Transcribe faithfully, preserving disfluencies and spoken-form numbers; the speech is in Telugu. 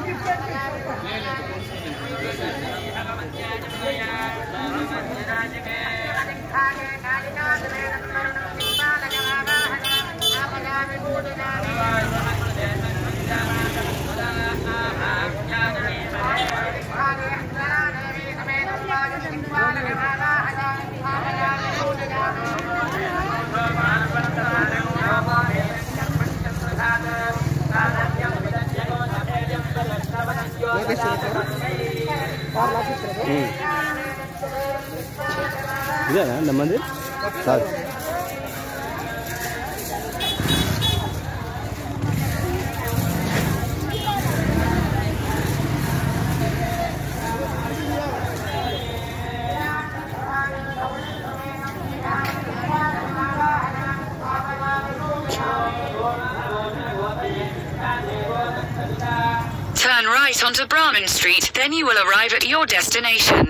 ఇదేనా నెమ్మది sir Turn right onto Brahman Street, then you will arrive at your destination.